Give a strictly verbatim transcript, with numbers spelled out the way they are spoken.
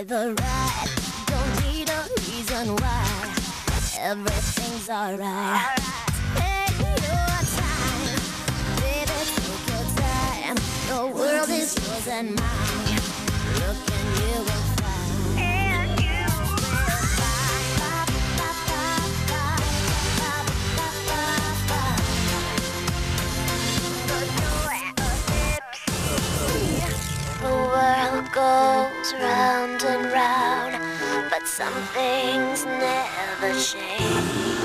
the ride. Don't need a reason why. Everything's alright. Take your time, baby, take your time. The world is yours and mine. Look and you will find. And you will find. The world goes round and round, but some things never change.